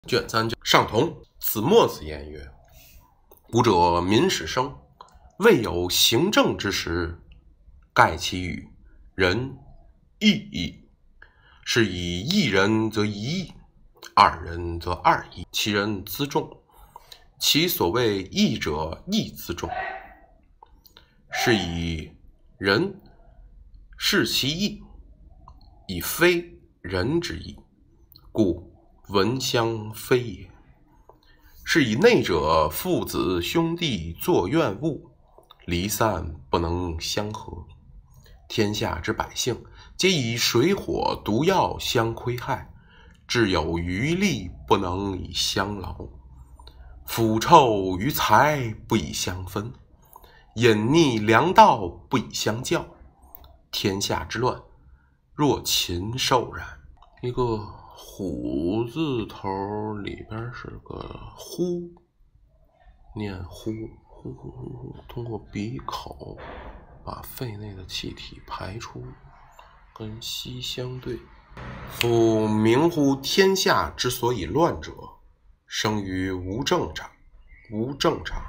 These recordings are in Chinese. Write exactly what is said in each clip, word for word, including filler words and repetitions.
卷三上同。子墨子言曰：古者民始生，未有行政之时，盖其与人异矣。是以一人则一义，二人则二义，其人辎重，其所谓义者义辎重。是以人视其义，以非人之义，故闻相非也。是以内者父子兄弟作怨恶，离散不能相和。天下之百姓，皆以水火毒药相窥害，至有余力不能以相劳。腐臭于财不以相分，隐匿良道不以相教。天下之乱，若禽兽然。一个虎字头里边是个呼，念呼呼呼呼呼，通过鼻口把肺内的气体排出，跟吸相对。夫明乎天下之所以乱者，生于无正常，无正常，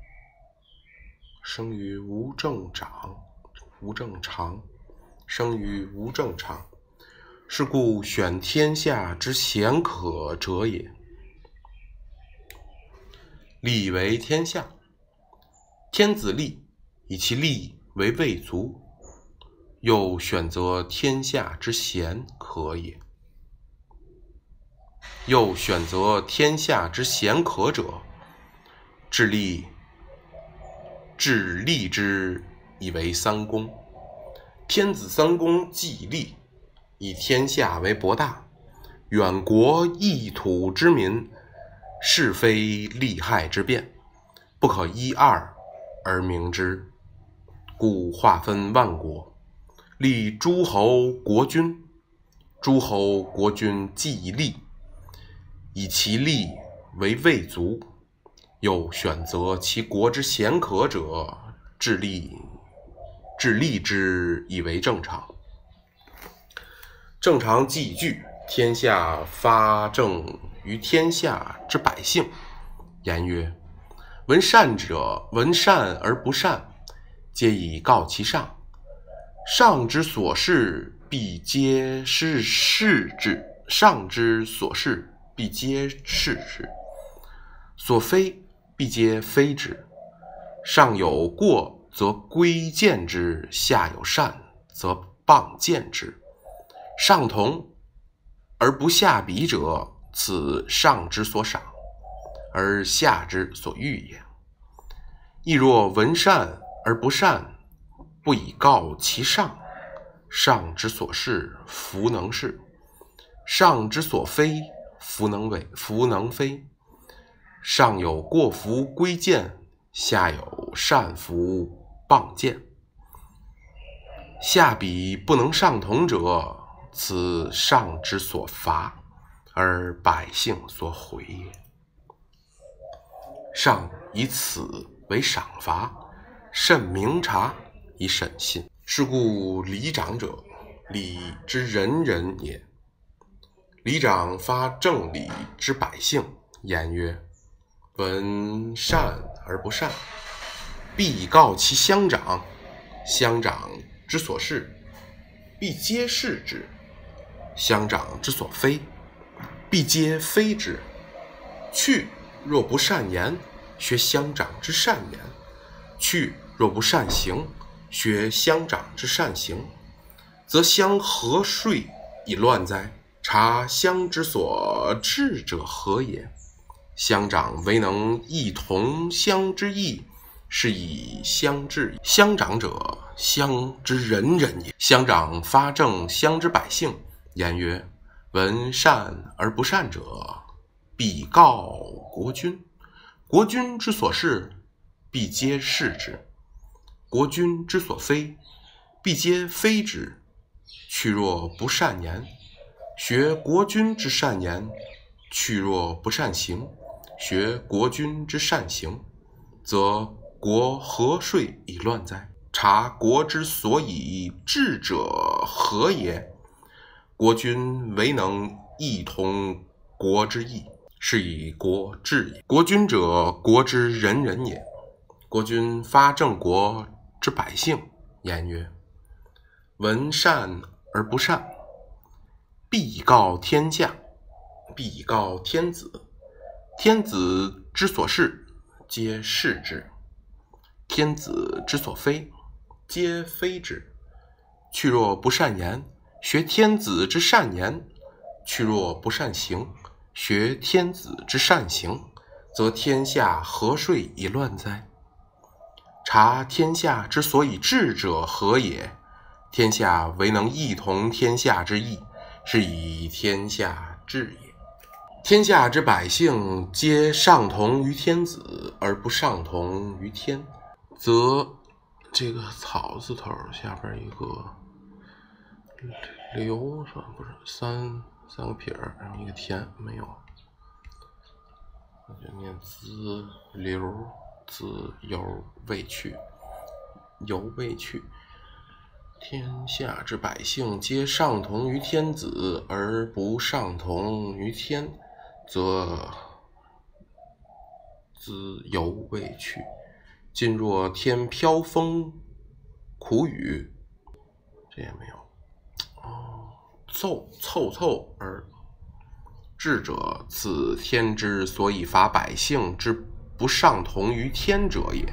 生于无正常，无正常，生于无正常。是故选天下之贤可者也。立为天下，天子立，以其立为未足，又选择天下之贤可也。又选择天下之贤可者，致立致立之以为三公。天子三公既立，以天下为博大，远国异土之民，是非利害之辩，不可一二而明之。故划分万国，立诸侯国君。诸侯国君既立，以其立为未足，又选择其国之贤可者，致立致立之以为正常。正常既具，天下发正于天下之百姓。言曰：闻善者，闻善而不善，皆以告其上。上之所事，必皆是事之；上之所事，必皆是之；所非，必皆非之。上有过，则规谏之；下有善，则谤谏之。上同而不下比者，此上之所赏，而下之所欲也。亦若闻善而不善，不以告其上，上之所事，弗能事；上之所非，弗能为，弗能非。上有过弗规谏，下有善弗谤谏。下比不能上同者，此上之所罚，而百姓所毁也。上以此为赏罚，慎明察以审信。是故礼长者，礼之仁人也。礼长发正礼之百姓，言曰：闻善而不善，必以告其乡长。乡长之所事，必皆是之；乡长之所非，必皆非之。去若不善言，学乡长之善言；去若不善行，学乡长之善行，则乡何遂以乱哉？察乡之所治者何也？乡长唯能议同乡之义，是以乡治。乡长者，乡之仁人也。乡长发正乡之百姓，言曰：闻善而不善者，必告国君。国君之所事，必皆是之；国君之所非，必皆非之。去若不善言，学国君之善言；去若不善行，学国君之善行，则国何遂以乱哉？察国之所以治者何也？国君唯能议同国之义， 是以国治也。国君者，国之人人也。国君发正国之百姓，言曰：闻善而不善，必以告天下，必以告天子。天子之所是，皆是之；天子之所非，皆非之。去若不善言，学天子之善言；去若不善行，学天子之善行，则天下何遂以乱哉？察天下之所以治者何也？天下唯能一同天下之意，是以天下治也。天下之百姓，皆上同于天子，而不上同于天，则这个草字头下边一个流是吧？不是三三个撇儿，然后一个田没有，我就念子流子犹未去，犹未去。天下之百姓，皆上同于天子，而不上同于天，则子犹未去。今若天飘风苦雨，这也没有。哦，凑凑凑而治者，此天之所以罚百姓之不上同于天者也。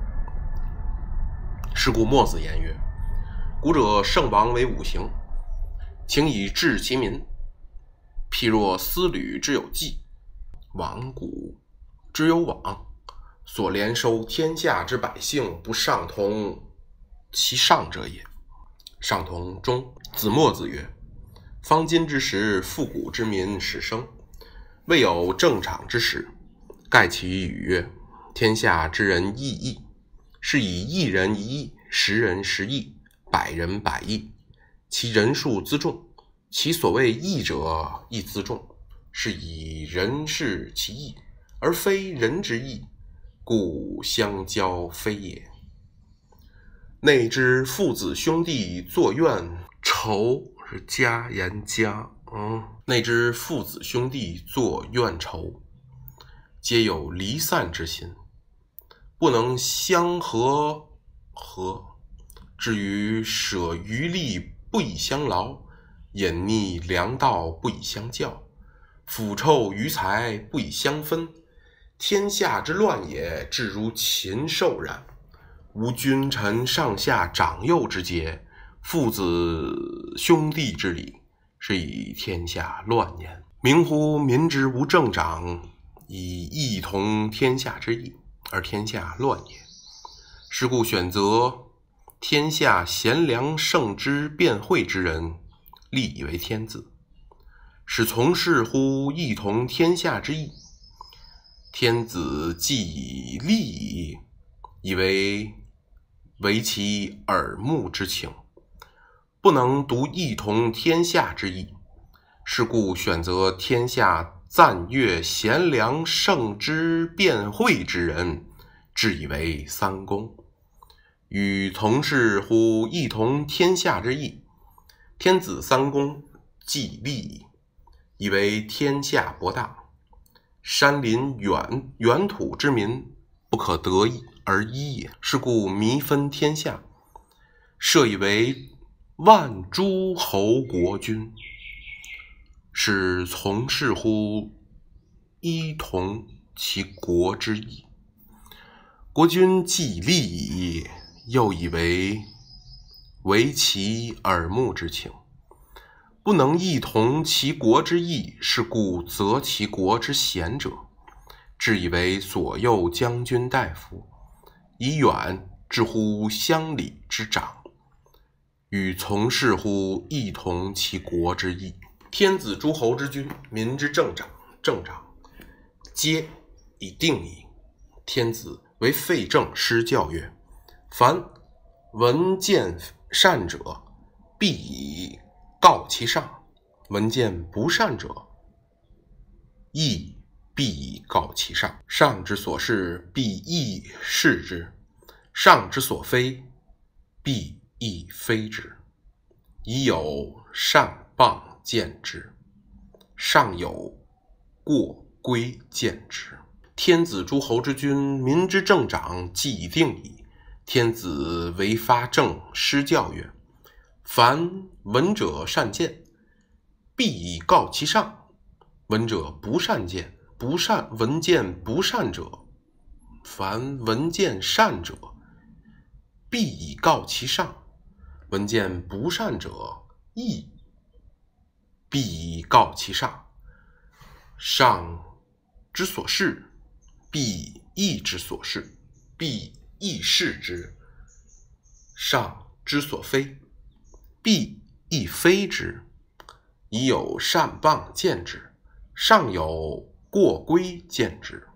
是故墨子言曰：古者圣王为五行，请以治其民。譬若丝履之有纪，网古之有网，所连收天下之百姓，不上同其上者也。上同中。子墨子曰：方今之时，复古之民始生，未有正常之时。盖其语曰：天下之人异义，是以一人一义，十人十义，百人百义，其人数辎重，其所谓义者亦辎重，是以人视其义，而非人之义，故相交非也。内之父子兄弟作怨仇，是家言家，嗯，内之父子兄弟作怨仇，皆有离散之心，不能相和和。至于舍余力不以相劳，隐匿良道不以相教，腐臭余财不以相分，天下之乱也，至如禽兽然。无君臣上下长幼之节，父子兄弟之礼，是以天下乱焉。明乎民之无政长，以义同天下之意，而天下乱也。是故选择天下贤良圣之辩慧之人，立以为天子，使从事乎义同天下之意。天子既以利矣，以为为其耳目之情，不能独义同天下之意。是故选择天下赞悦贤良圣之辩慧之人，置以为三公，与从事乎义同天下之意。天子三公既立矣，以为天下博大，山林远远土之民不可得而依也。是故弥分天下，设以为万诸侯国君，是从事乎一同其国之意。国君既立矣，又以为为其耳目之情，不能一同其国之意。是故择其国之贤者，置以为左右将军大夫，以远至乎乡里之长，与从事乎一同其国之意。天子诸侯之君，民之政长，政长皆以定矣。天子为废政施教曰：凡闻见善者，必以告其上；闻见不善者，亦必以告其上。上之所是，必亦是之；上之所非，必亦非之。已有善谤见之，上有过归见之。天子诸侯之君，民之政长，既定矣。天子为发政，施教曰：凡闻者善见，必以告其上；闻者不善见，不善闻见不善者，凡闻见善者，必以告其上；闻见不善者，亦必以告其上。上之所视，必亦之所视，必亦视之；上之所非，必亦非之。已有善谤见之，上有过规见之。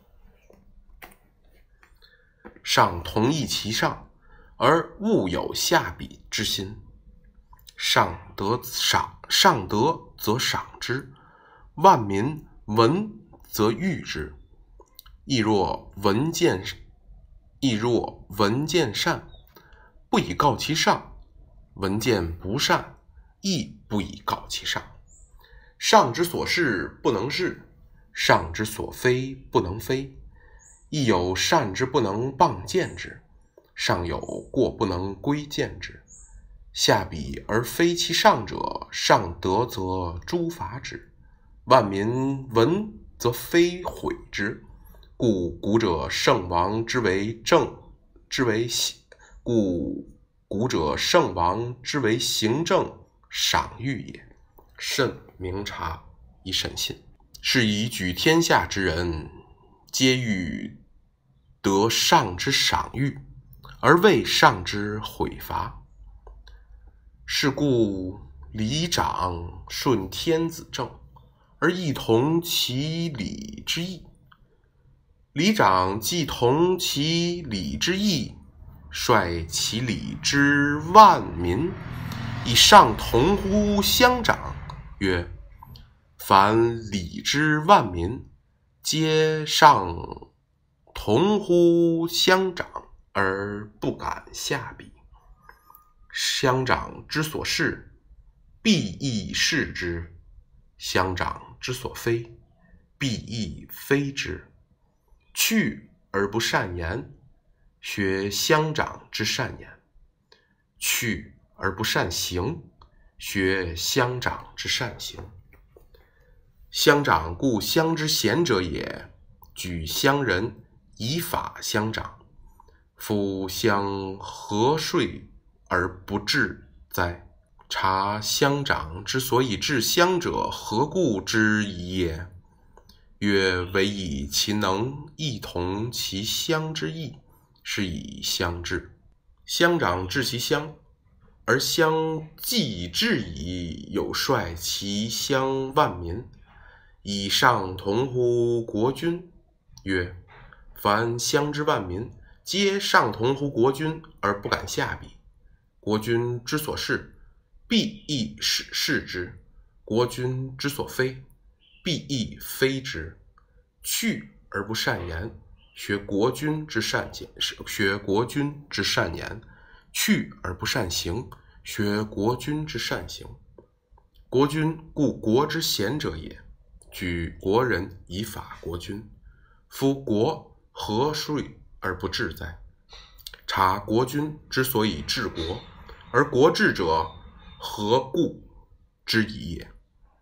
上同意其上，而勿有下笔之心。上得赏，上得则赏之，万民闻则誉之。亦若闻见，亦若闻见善，不以告其上；闻见不善，亦不以告其上。上之所视不能视，上之所非不能非。亦有善之不能谤见之，上有过不能规见之。下笔而非其上者，上得则诛伐之，万民闻则非毁之。故古者圣王之为政，之为故古者圣王之为行政赏誉也。慎明察以审信，是以举天下之人，皆欲得上之赏誉，而为上之毁伐。是故礼长顺天子政，而异同其礼之意。礼长既同其礼之意，率其礼之万民，以上同乎乡长，曰：凡礼之万民，皆上同乎乡长，而不敢下笔。乡长之所视，必亦视之；乡长之所非，必亦非之。去而不善言，学乡长之善言；去而不善行，学乡长之善行。乡长故乡之贤者也，举乡人以法乡长。夫乡何税而不治哉？察乡长之所以治乡者，何故之疑也？曰：唯以其能异同其乡之意，是以乡治。乡长治其乡，而乡既治矣，有率其乡万民，以上同乎国君。曰：凡乡之万民，皆上同乎国君，而不敢下笔。国君之所视，必亦视视之；国君之所非，必亦非之。去而不善言，学国君之善行；学国君之善言。去而不善行，学国君之善行。国君故国之贤者也，举国人以法国君。夫国何税而不治哉？察国君之所以治国，而国治者何故之疑也？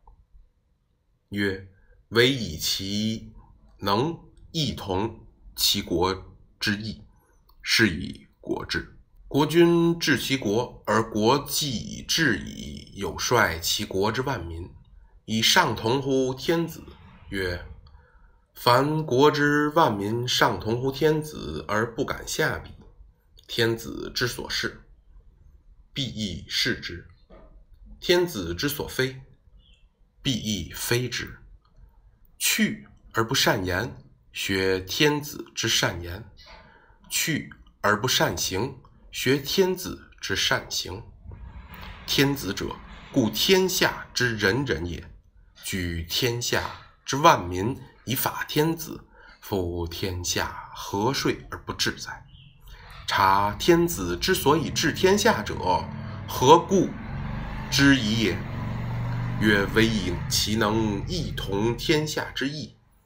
曰：唯以其能异同其国之意，是以国治。国君治其国，而国既治矣，有率其国之万民，以上同乎天子。曰：凡国之万民上同乎天子，而不敢下笔。天子之所视，必亦视之；天子之所非，必亦非之。去而不善言，学天子之善言；去而不善行，学天子之善行。天子者，故天下之仁人也，举天下之万民以法天子。夫天下何税而不治哉？察天子之所以治天下者，何故之疑也？曰：唯以其能异同天下之意，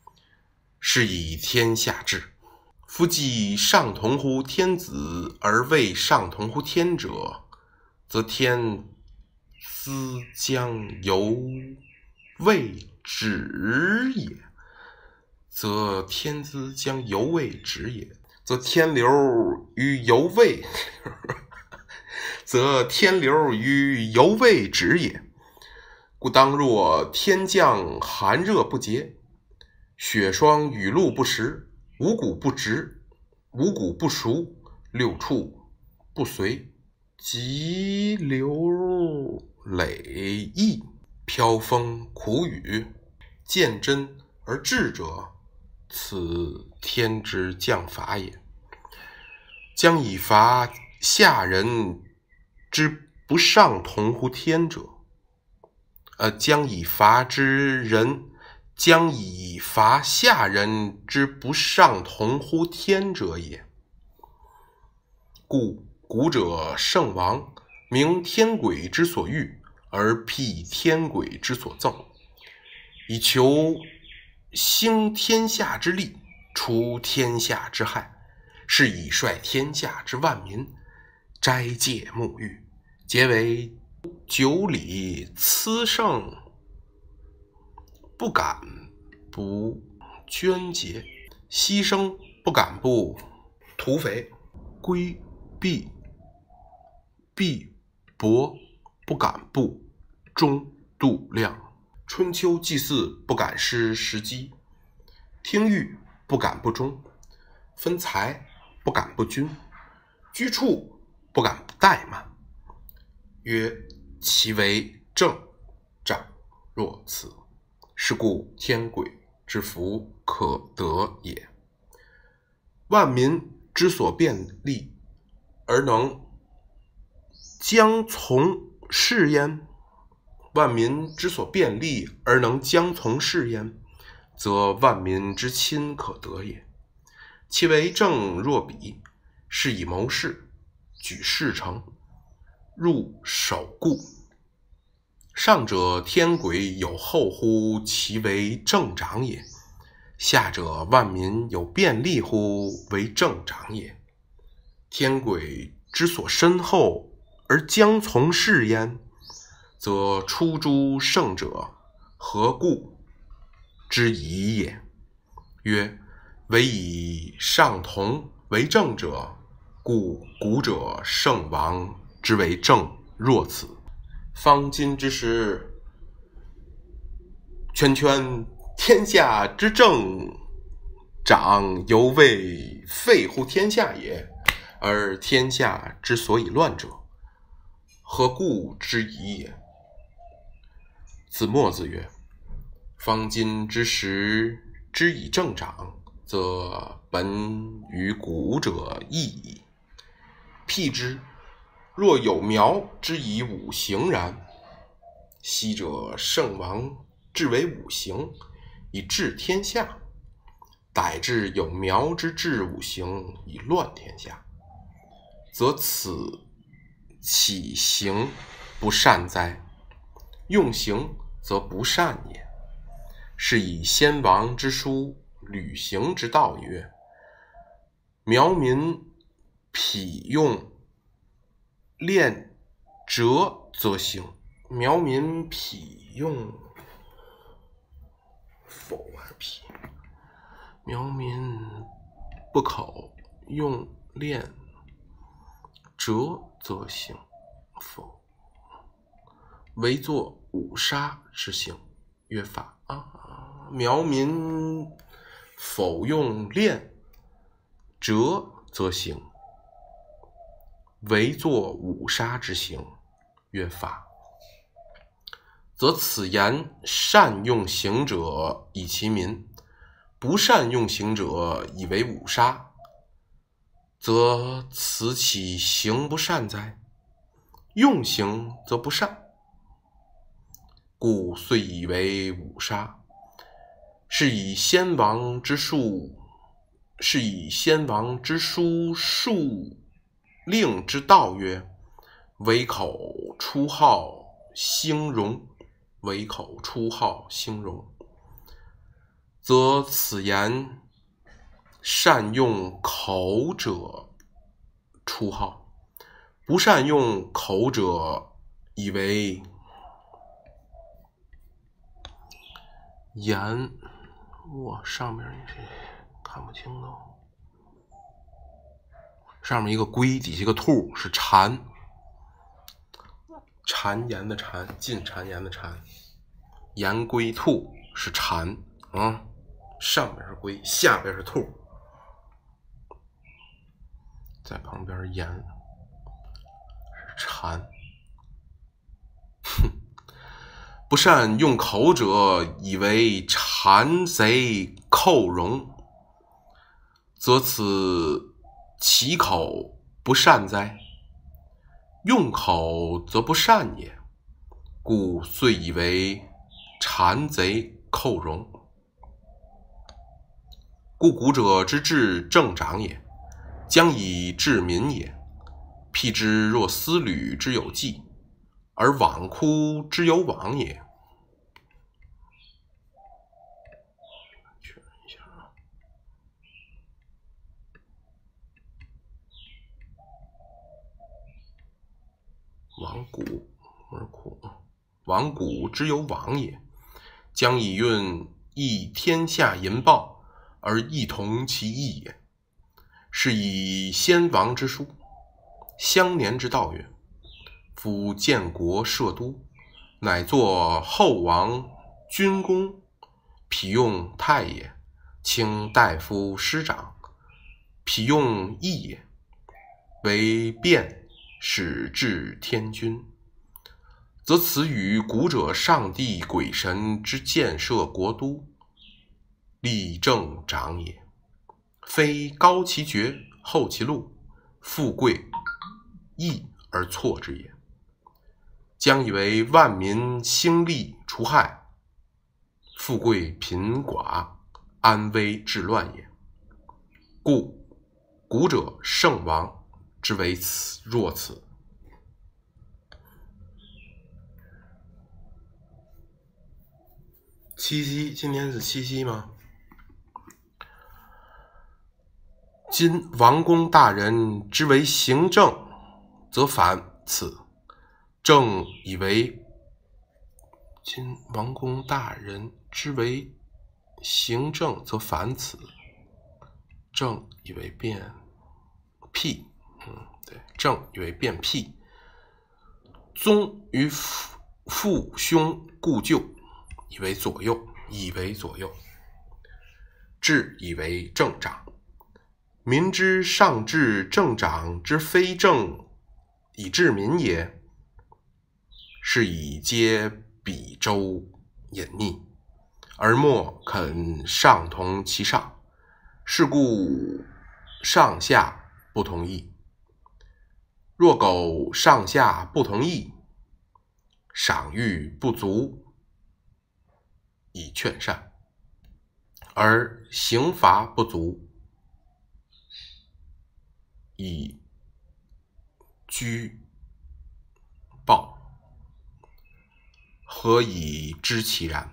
是以天下治。夫既上同乎天子而未上同乎天者，则天资将犹未止也。则天资将犹未止也，则天流于犹未则天流于犹未止也。故当若天降寒热不节，雪霜雨露不时，五谷不直，五谷不熟，六畜不随，急流累溢，飘风苦雨，见真而治者，此天之降罚也。将以罚下人之不上同乎天者，呃，将以罚之人，将以罚下人之不上同乎天者也。故古者圣王明天轨之所欲，而辟天轨之所憎，以求兴天下之利，除天下之害，是以率天下之万民斋戒沐浴，皆为九礼疵圣，不敢不捐节，牺牲不敢不屠肥，规避必薄不敢不中度量，春秋祭祀不敢失时机，听谕不敢不忠，分财不敢不均，居处不敢不怠慢。曰：其为正长若此，是故天轨之福可得也。万民之所便利，而能将从事焉，万民之所便利而能将从事焉，则万民之亲可得也。其为正若彼，是以谋事，举事成，入守固。上者天轨有后乎其为正长也，下者万民有便利乎为正长也。天轨之所深厚而将从事焉，则出诸圣者何故之疑也。曰：唯以上同为正者，故古者圣王之为正若此。方今之时，圈圈天下之正长犹未废乎天下也，而天下之所以乱者，何故之疑也。子墨子曰：方今之时之以正长，则本与古者异矣。譬之，若有苗之以五行然，昔者圣王治为五行，以治天下，逮至有苗之治五行，以乱天下，则此岂行不善哉？用行则不善也。是以先王之书，履行之道曰：苗民匹用练折则行。苗民匹用否还是匹？苗民不可用练折则行，否唯作五杀之行，曰法啊。苗民否用练折则行，唯作五杀之行，曰法。则此言善用行者以其民，不善用行者以为五杀，则此岂行不善哉？用行则不善，故遂以为五杀。是以先王之术，是以先王之书数令之道曰：唯口出号兴荣，唯口出号兴荣。 则此言善用口者出号，不善用口者以为言。哇，上面你是看不清的哦。上面一个龟，底下一个兔，是谗。谗言的谗，进谗言的谗。言龟兔是谗啊，上边是龟，下边是兔，在旁边言是谗。哼，不善用口者以为谗贼寇戎，则此其口不善哉？用口则不善也，故遂以为谗贼寇戎。故古者之治政长也，将以治民也。辟之若丝缕之有迹，而罔枯之有往也。确认一下啊。罔古而苦，罔古之有往也。将以运益天下淫暴，而异同其意也。是以先王之书，相年之道曰：夫建国设都，乃作后王军功，匹用太也；卿大夫师长，匹用义也。为变使治天君，则此与古者上帝鬼神之建设国都，立政长也。非高其爵，厚其禄，富贵义而错之也。将以为万民兴利除害，富贵贫寡，安危治乱也。故古者圣王之为此若此。七夕，今天是七夕吗？今王公大人之为行政，则反此。正以为今王公大人之为行政，则反此。正以为变辟，嗯，对，正以为变辟。宗于父兄故旧，以为左右，以为左右。治以为政长。民之上治政长之非政，以治民也。是以皆比周隐匿，而莫肯上同其上。是故上下不同意。若苟上下不同意，赏誉不足以劝善，而刑罚不足以居暴，何以知其然？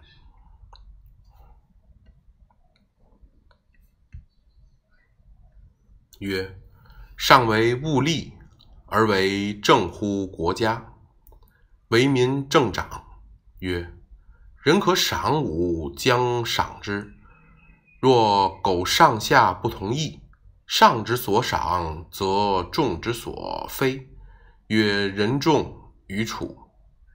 曰：上为物力，而为正乎国家，为民正长。曰：人可赏吾，将赏之。若苟上下不同意，上之所赏，则众之所非。曰：人众于处，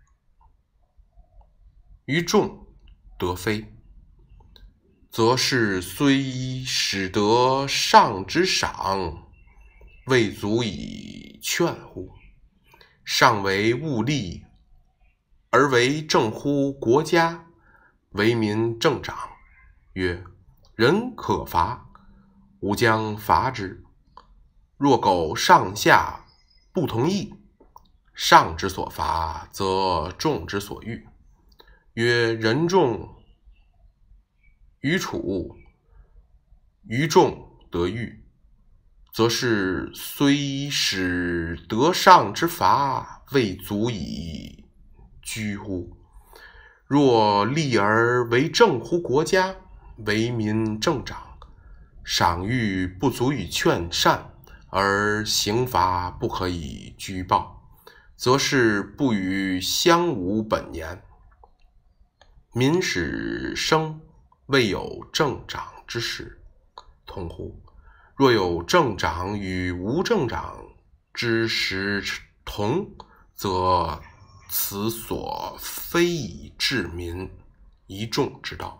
于众得非，则是虽使得上之赏，未足以劝乎？上为物力，而为正乎国家，为民正长。曰：人可罚，吾将罚之。若苟上下不同意，上之所罚，则众之所欲。曰：人众于处，于众得欲，则是虽使得上之罚，未足以居乎？若立而为正乎国家， 为民正长，赏誉不足以劝善，而刑罚不可以居暴，则是不与乡伍本言。民始生未有正长之时，痛乎！若有正长与无正长之时同，则此所非以治民一众之道。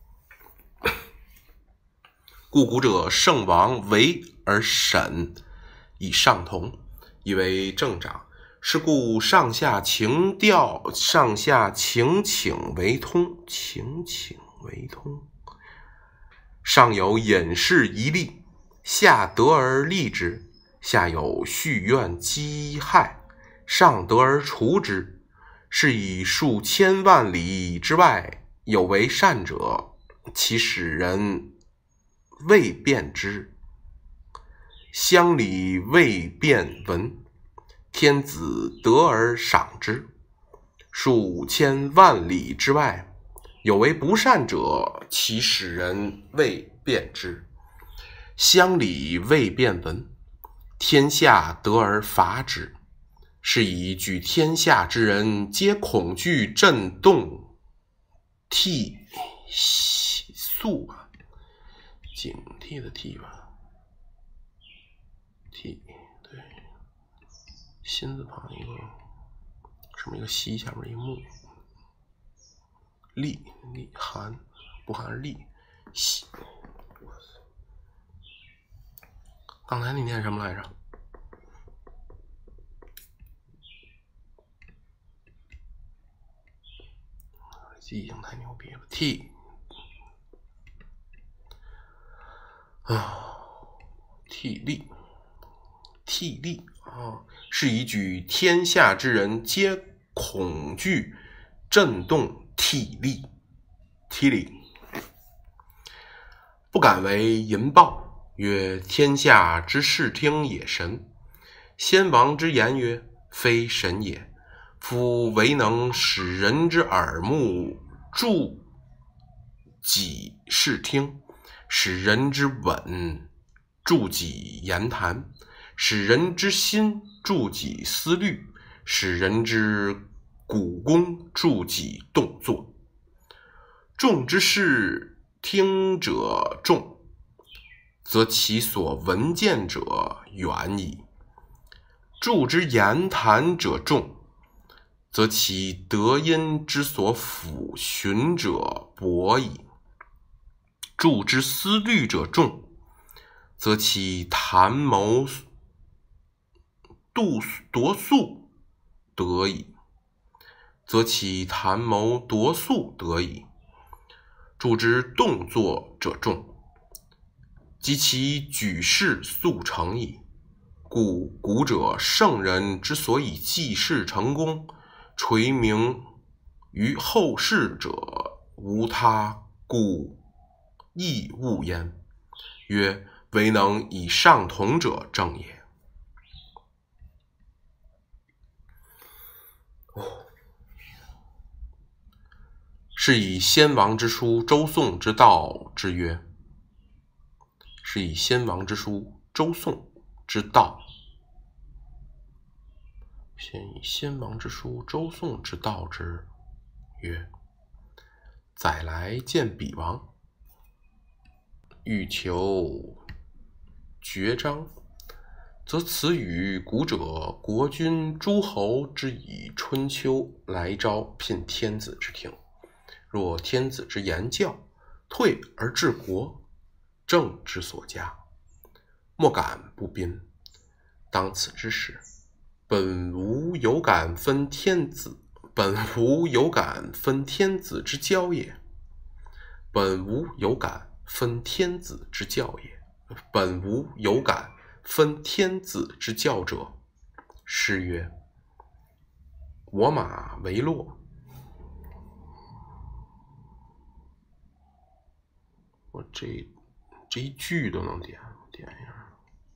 故古者圣王为而审以上同，以为正长。是故上下情调，上下情请为通，情请为通。上有隐士一例，下得而立之；下有蓄怨积害，上得而除之。是以数千万里之外，有为善者，其使人未辨之，乡里未辨闻。天子得而赏之。数千万里之外，有为不善者，其使人未辨之，乡里未辨闻。天下得而伐之。是以举天下之人，皆恐惧震动涕肃啊，警惕的惕吧，惕，对，心字旁一个什么一个西，下面一个木，立立寒不寒而立西。刚才你念什么来着？记性太牛逼了。替啊，替力，替力啊，是以举天下之人，皆恐惧震动替力，替力，不敢为淫暴，曰：天下之视听也神。先王之言曰：非神也。夫唯能使人之耳目助己视听，使人之吻助己言谈，使人之心助己思虑，使人之骨功助己动作。众之视听者众，则其所闻见者远矣；助之言谈者众，则其德音之所抚循者博矣；助之思虑者众，则其谈谋度夺速得矣；则其谈谋夺速得矣；助之动作者众，及其举事速成矣。故古者圣人之所以济世成功，垂名于后世者，无他故亦勿焉，曰：唯能以上同者正也。是以先王之书，周颂之道之曰。是以先王之书，周颂之道。先以先王之书，周颂之道之曰：载来见彼王，欲求绝章，则此与古者国君诸侯之以春秋来招聘天子之听。若天子之言教，退而治国，政之所加，莫敢不宾。当此之时，本无有感分天子，本无有感分天子之教也。本无有感分天子之教也。本无有感分天子之教者。诗曰：我马为骆。我这这一句都能点，点一下。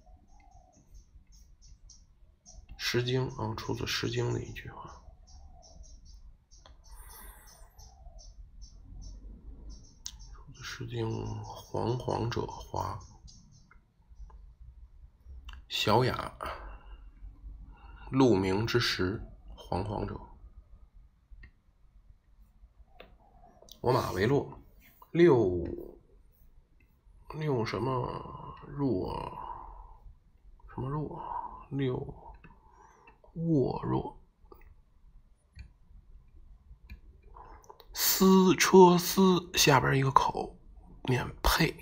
诗经啊，出自诗经的一句话。出自是定惶惶者华。小雅，鹿鸣之时，惶惶者。我马为骆，六六什么弱？什么弱？六卧弱。丝车丝下边一个口，念配。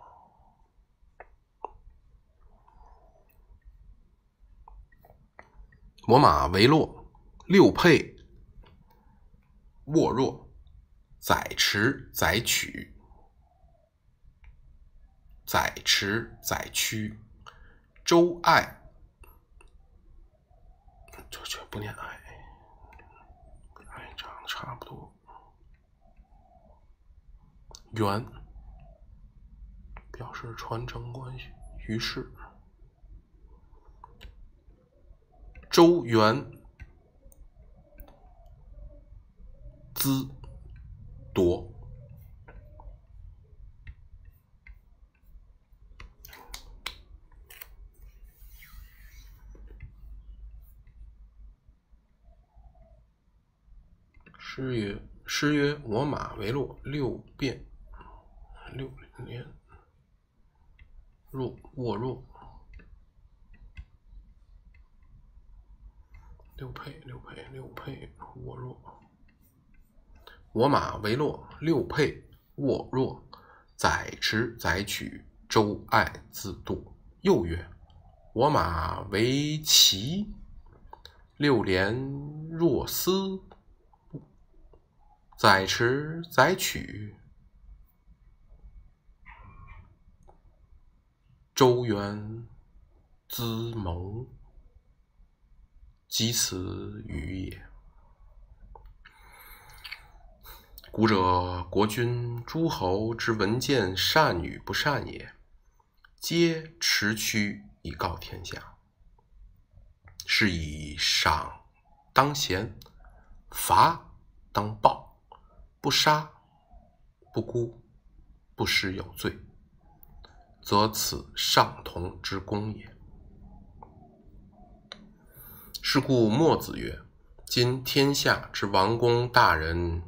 我马为骆，六配卧弱，载驰载曲，载驰载驱，周爱，这这不念爱，跟爱长得差不多。元表示传承关系，于是周元资夺。诗曰：诗曰：我马为骆，六变，六连，弱卧弱，六配六配六配卧弱。我马为骆，六配卧弱，载驰载曲，周爱自堕。又曰：我马为骑，六连若丝，载驰载曲，周原资谋，及此语也。古者国君诸侯之文见善与不善也，皆持驱以告天下。是以赏当贤，罚当暴，不杀不辜，不施有罪，则此上同之功也。是故墨子曰：今天下之王公大人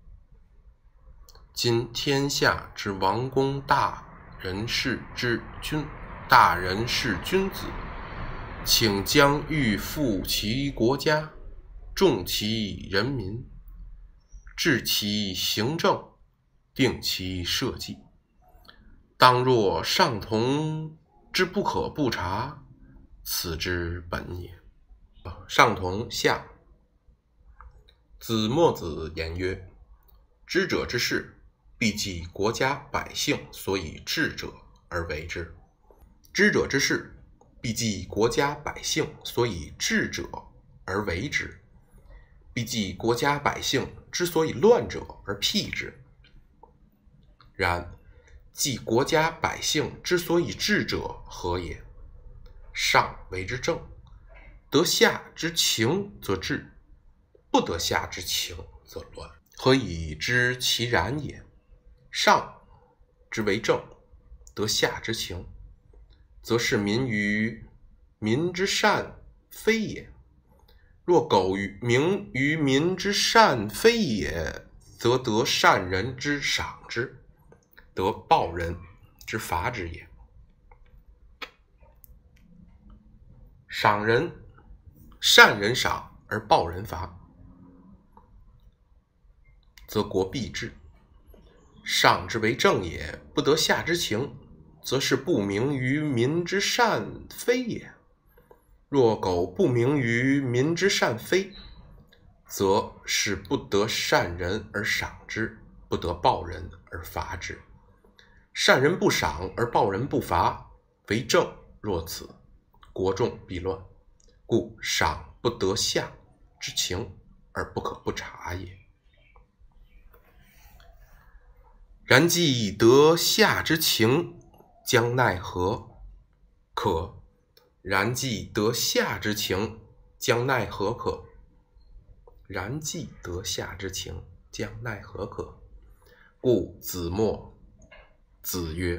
今天下之王公大人士之君大人是君子，请将欲富其国家，重其人民，治其行政，定其社稷，当若上同之不可不察，此之本也。上同下。子墨子言曰：知者之事，必济国家百姓所以智者而为之。知者之事，必济国家百姓所以智者而为之，必济国家百姓之所以乱者而辟之。然济国家百姓之所以智者何也？上为之正，得下之情则治，不得下之情则乱。何以知其然也？上之为正，得下之情，则是民于民之善非也。若苟于明于民之善非也，则得善人之赏之，得暴人之罚之也。赏人，善人赏而暴人罚，则国必治。上之为正也，不得下之情，则是不明于民之善非也。若苟不明于民之善非，则是不得善人而赏之，不得暴人而罚之。善人不赏而暴人不罚，为正若此，国众必乱。故赏不得下之情，而不可不察也。然既得下之情，将奈何？可。然既得下之情，将奈何可？然既得下之情，将奈何可？故子墨子曰：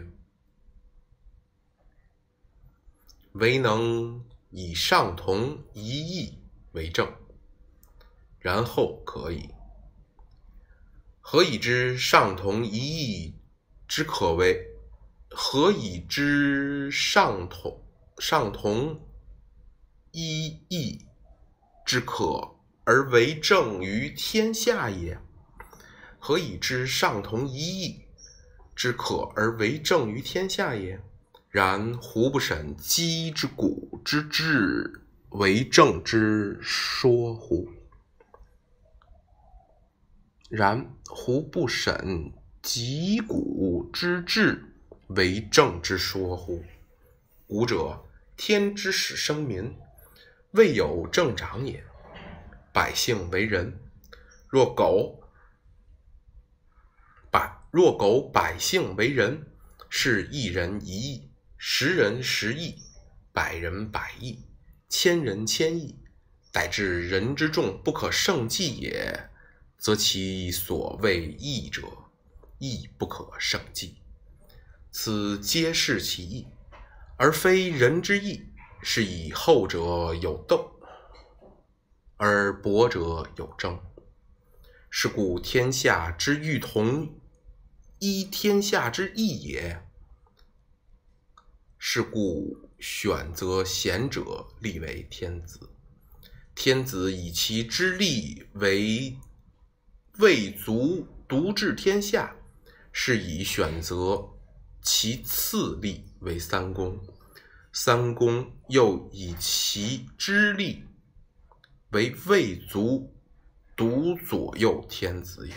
唯能以上同一义为证，然后可以。何以知上同一义之可为？何以知上同上同一义之可而为正于天下也？何以知上同一义之可而为正于天下也？然胡不审鸡之骨之志为正之说乎？然胡不审鸡骨之志为正之说乎？古者天之始生民，未有政长也。百姓为人，若狗百若狗百姓为人，是一人一义，十人十义，百人百义，千人千义，乃至人之众不可胜计也，则其所谓义者，亦不可胜计。此皆是其义，而非人之义，是以后者有斗，而薄者有争。是故天下之欲同一天下之义也。是故选择贤者立为天子，天子以其之力为未足独治天下，是以选择其次力为三公，三公又以其之力为未足独左右天子也。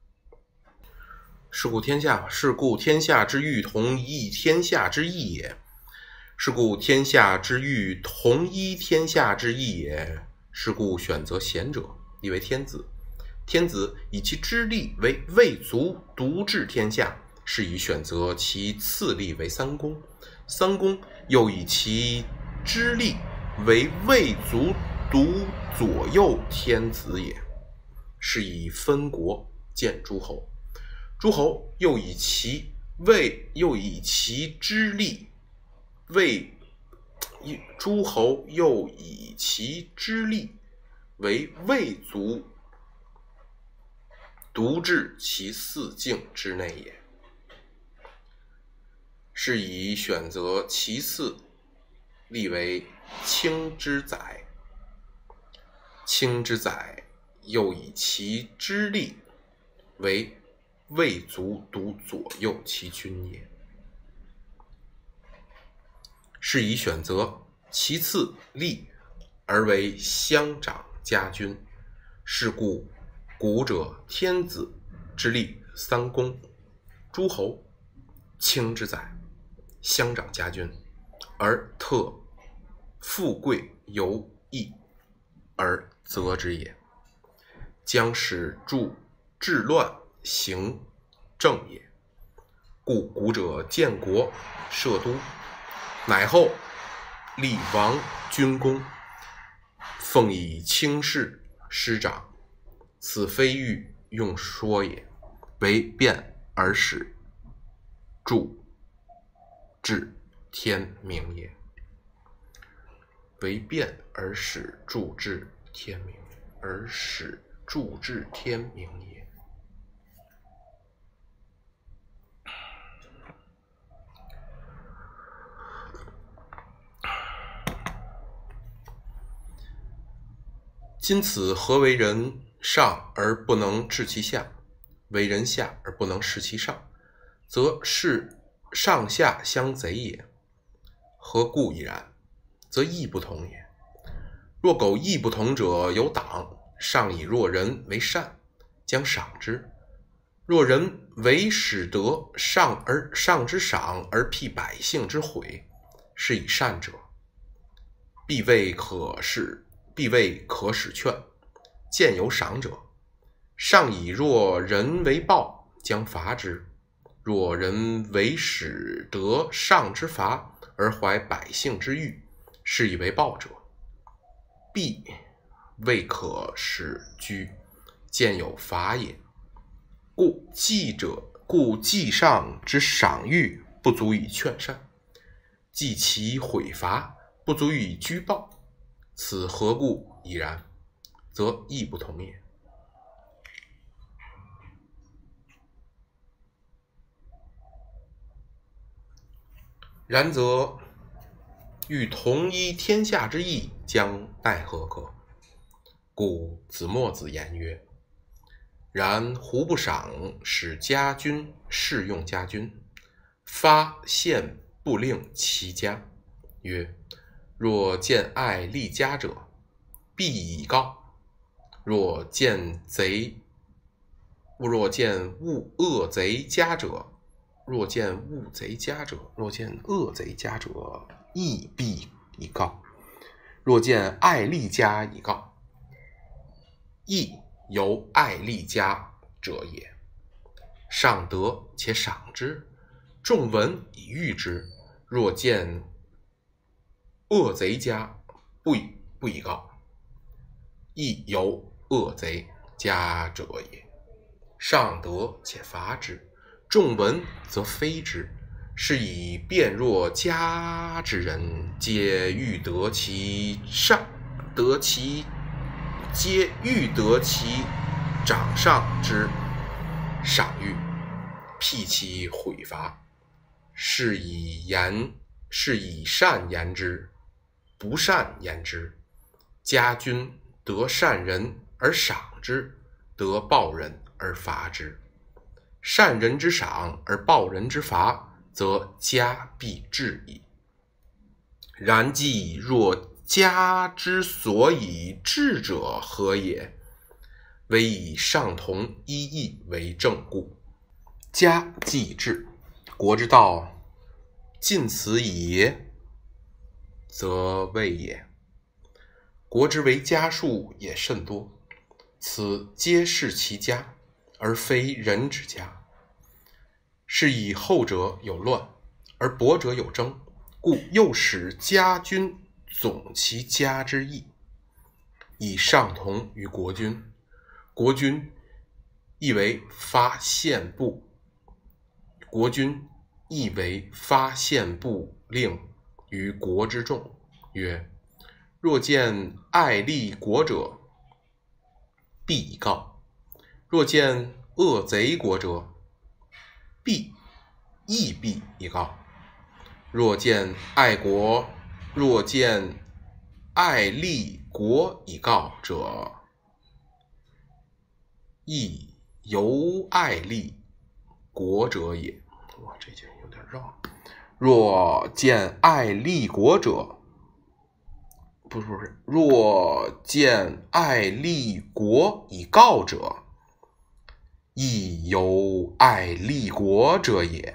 是故天下是故天下之欲同一天下之义也。是故天下之欲同一天下之义也。是故选择贤者立为天子，天子以其之力为未足独治天下，是以选择其次力为三公，三公又以其之力为未足独左右天子也。是以分国见诸侯，诸侯又以其位又以其之力为诸侯又以其之力为未足独治其四境之内也。是以选择其次立为卿之宰，卿之宰又以其之力为未足独左右其君也。是以选择其次立而为乡长家君。是故古者天子之立三公，诸侯卿之宰，乡长家君，而特富贵游义而择之也，将使助治乱行政也。故古者建国设都，乃后立王君公，奉以卿士师长，此非欲用说也，为变而使助治天明也。为变而使助治天明，而使助治天明也。今此何为人上而不能治其下，为人下而不能事其上，则是上下相贼也。何故亦然？则义不同也。若苟义不同者有党，上以若人为善，将赏之；若人为使德，上而上之赏而辟百姓之毁，是以善者，必未可使必未可使劝。见有赏者，上以若人为报，将罚之；若人为使德，上之罚而怀百姓之欲，是以为报者，必未可使居，见有罚也。故计者故既上之赏誉不足以劝善，既其毁罚不足以居暴，此何故已然？则义不同也。然则欲统一天下之意，将奈何可？故子墨子言曰：然胡不赏使家君适用家君，发现不令其家。曰：若见爱利家者，必以告；若见贼，若见恶恶贼家者，若见恶贼家者，若见恶贼家者，亦必以告；若见爱利家以告，亦由爱利家者也。上德且赏之，众闻以誉之。若见恶贼家，不以不以告，亦由恶贼家者也。上德且罚之，众闻则非之。是以辩若家之人，皆欲得其上，得其皆欲得其长上之赏誉，辟其毁罚。是以言，是以善言之，不善言之。家君得善人而赏之，得暴人而罚之。善人之赏而暴人之罚，则家必治矣。然既若家之所以治者何也？唯以上同一义为正故。家既治，国之道尽此矣耶？则未也。国之为家数也甚多，此皆是其家，而非人之家。是以后者有乱，而薄者有争，故又使家君总其家之义，以上同于国君。国君亦为发县部，国君亦为发县部令于国之众，曰：若见爱利国者，必以告；若见恶贼国者，必亦必以告。若见爱国，若见爱利国以告者，亦由爱利国者也。哇，这句有点绕。若见爱利国者，不是不是，若见爱利国以告者，亦由爱利国者也。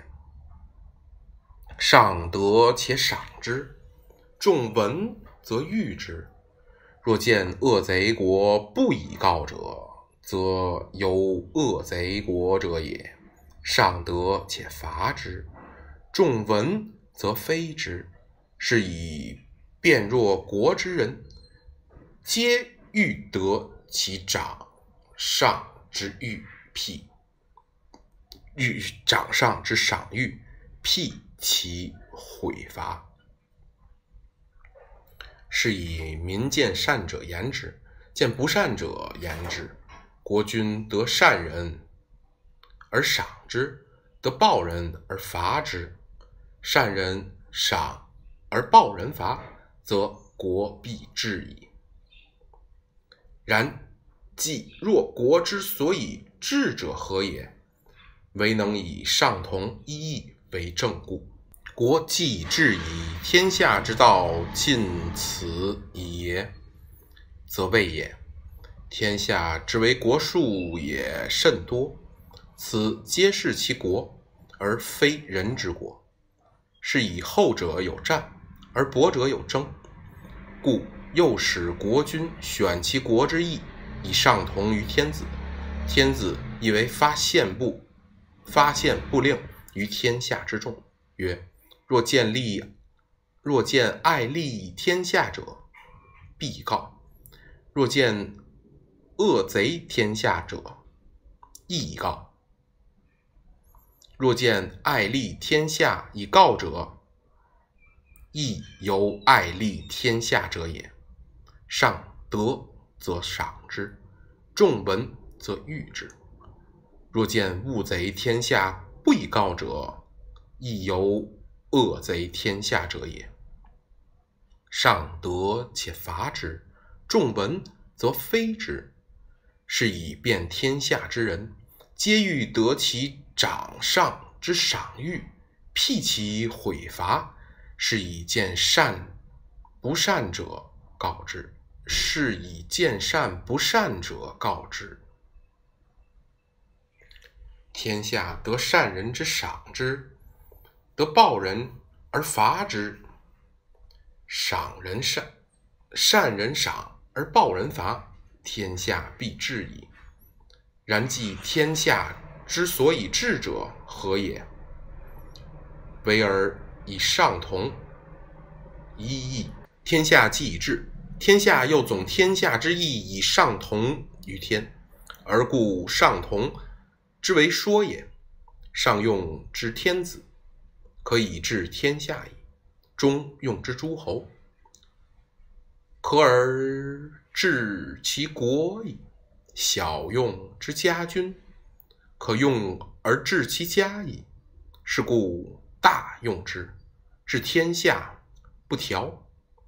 上德且赏之，众闻则誉之。若见恶贼国不以告者，则由恶贼国者也。上德且罚之，众闻则非之。是以辩若国之人，皆欲得其长上之誉辟，欲长上之赏誉，辟其毁罚。是以民见善者言之，见不善者言之。国君得善人而赏之，得暴人而罚之。善人赏而暴人罚，则国必治矣。然既若国之所以治者何也？唯能以上同一义为正故。国既治矣，天下之道尽此矣耶？则未也。天下之为国数也甚多，此皆是其国，而非人之国。是以后者有战，而薄者有争，故又使国君选其国之义，以上同于天子。天子亦为发县部发县部令于天下之众，曰：若见利若见爱利天下者，必以告；若见恶贼天下者，亦以告。 若见爱立天下以告者，亦犹爱立天下者也。上德则赏之，众闻则誉之。若见恶贼天下不以告者，亦犹恶贼天下者也。上德且罚之，众闻则非之。是以遍天下之人，皆欲得其长上之赏誉，辟其毁罚。是以见善不善者告之，是以见善不善者告之。天下得善人之赏之，得暴人而罚之。赏人善，善人赏而暴人罚，天下必治矣。然计天下之所以治者何也？唯而以上同一义。天下既已治，天下又总天下之义以上同于天，而故上同之为说也。上用之天子，可以治天下矣；中用之诸侯，可而治其国矣；小用之家君，可用而治其家矣。是故大用之，治天下不调；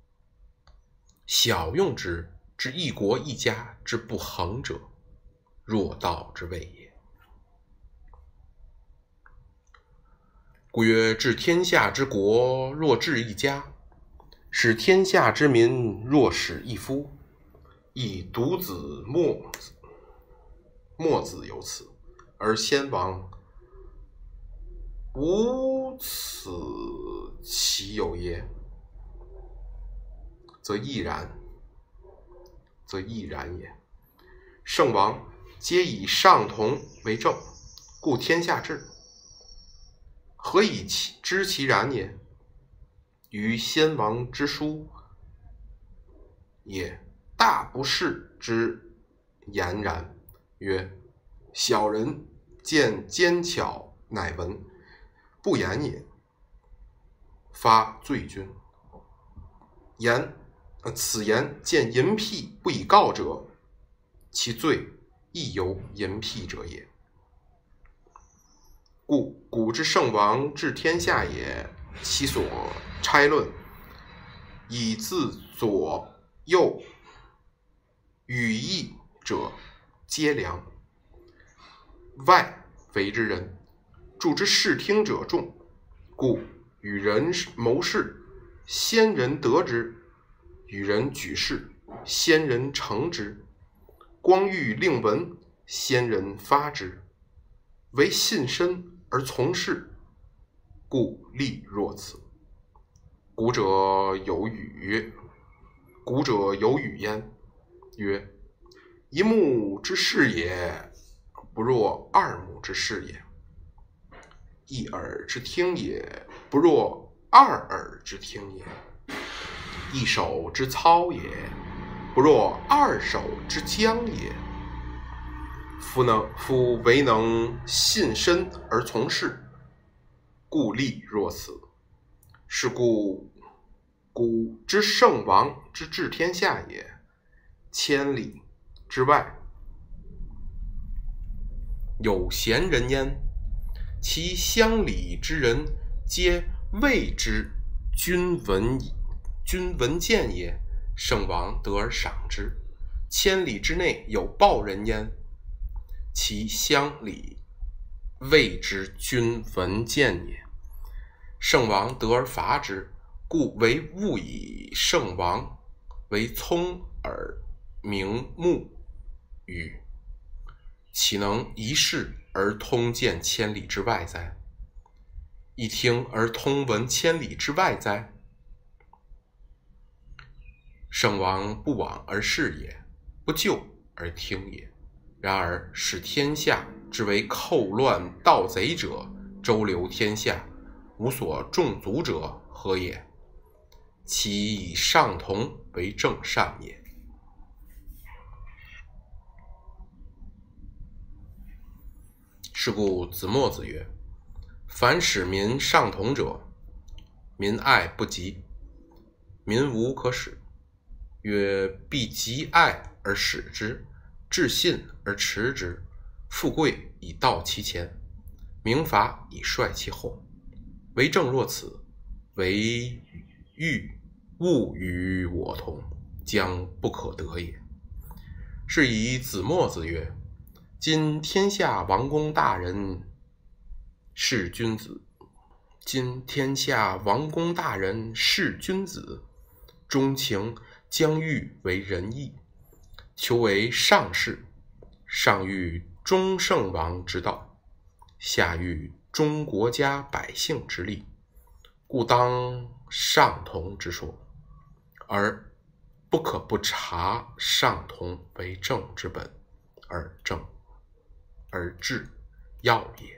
小用之，治一国一家之不恒者，若道之谓也。故曰：治天下之国，若治一家；使天下之民，若使一夫。亦独子墨子，墨子有此，而先王无此，其有耶？则亦然，则亦然也。圣王皆以上同为政，故天下治。何以其知其然也？于先王之书也，大不士之言然，曰：小人见奸巧，乃闻，不言也，发罪君。言此言见淫辟不以告者，其罪亦犹淫辟者也。故古之圣王治天下也，其所差论，以自左右语义者皆良。外为之人，助之视听者众，故与人谋事，先人得之；与人举事，先人成之；光欲令闻，先人发之。唯信身而从事，故立若此。古者有语曰：古者有语焉，曰：一目之视也，不若二目之视也；一耳之听也，不若二耳之听也；一手之操也，不若二手之将也。夫能夫唯能信身而从事，故立若此。是故古之圣王之治天下也，千里之外有贤人焉，其乡里之人皆谓之君闻君闻见也，圣王得而赏之。千里之内有暴人焉，其乡里谓之君闻见也，圣王得而罚之。故为勿以圣王为聪耳明目语，岂能一视而通见千里之外哉？一听而通闻千里之外哉？圣王不往而视也，不救而听也。然而使天下之为寇乱盗贼者，周流天下，无所中足者何也？其以上同为正善也。是故子墨子曰： 凡使民上同者，民爱不及，民无可使。曰：必极爱而使之，至信而持之，富贵以道其前，明法以率其后。为政若此，为欲物与我同，将不可得也。是以子墨子曰：今天下王公大人是君子，今天下王公大人是君子，钟情将欲为仁义，求为上士，上欲忠圣王之道，下欲忠国家百姓之利，故当上同之说，而不可不察上同为政之本，而正而治要也。